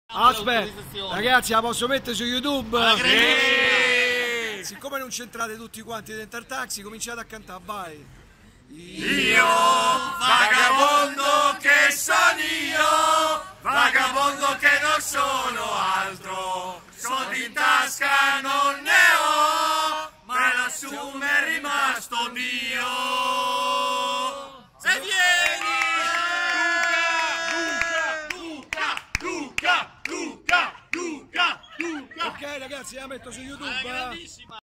Aspetta, ragazzi, la posso mettere su YouTube? Sì. Siccome non c'entrate tutti quanti dentro al taxi, cominciate a cantare, vai. Io, vagabondo che sono io, vagabondo che non sono altro, soldi in tasca non ne ho, ma lassù mi è rimasto Dio. E vieni! Luca! Ok ragazzi, la metto su YouTube.